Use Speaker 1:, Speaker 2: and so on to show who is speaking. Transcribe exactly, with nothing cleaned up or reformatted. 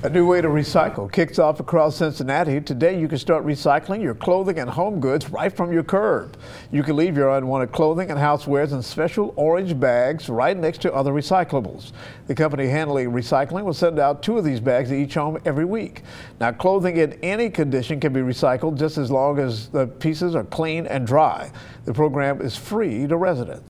Speaker 1: A new way to recycle kicks off across Cincinnati. Today you can start recycling your clothing and home goods right from your curb. You can leave your unwanted clothing and housewares in special orange bags right next to other recyclables. The company handling recycling will send out two of these bags to each home every week. Now, clothing in any condition can be recycled just as long as the pieces are clean and dry. The program is free to residents.